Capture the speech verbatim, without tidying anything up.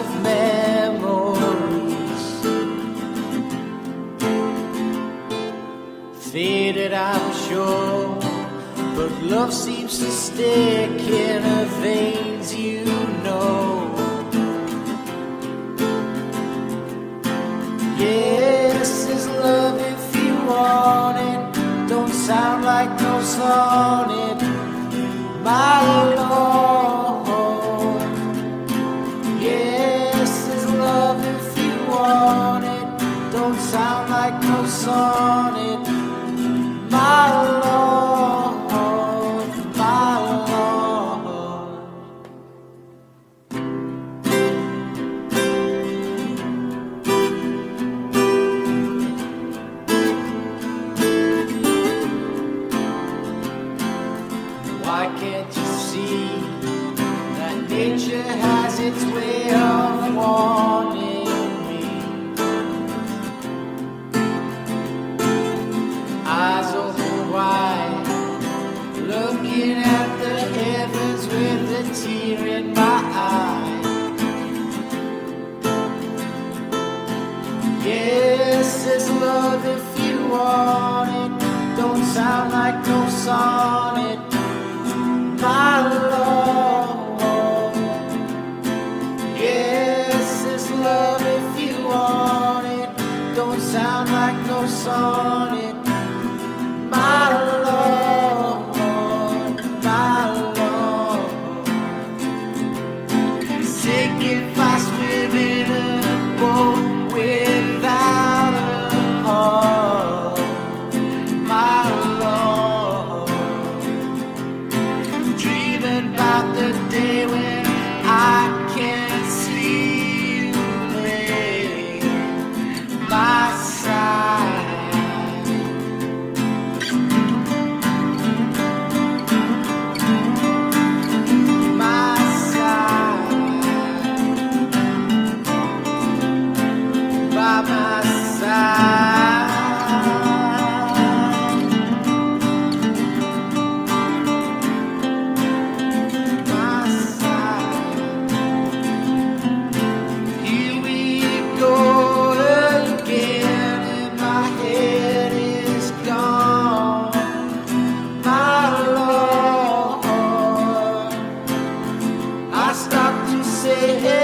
of memories, faded I'm sure, but love seems to stick in her veins, you know. Yes, it's love if you want it, don't sound like no sonnet, my Lord. Yes, it's love if you want it, don't sound like no sonnet, my Lord, my Lord. Why can't you see that nature has its way of warning me? Eyes open wide, looking at the heavens with a tear in my eye. Yes, it's love if you want it, don't sound like no sonnet, my Lord. Yes, it's love if you want it, don't sound like no sonnet, my Lord, my Lord. Sick if I swim in a boat without a heart, my Lord. Dreaming about the day when I can't see you lay by side. My side, by my side. My side. Here we go again, and my head is gone, my Lord. I stop to say, hey,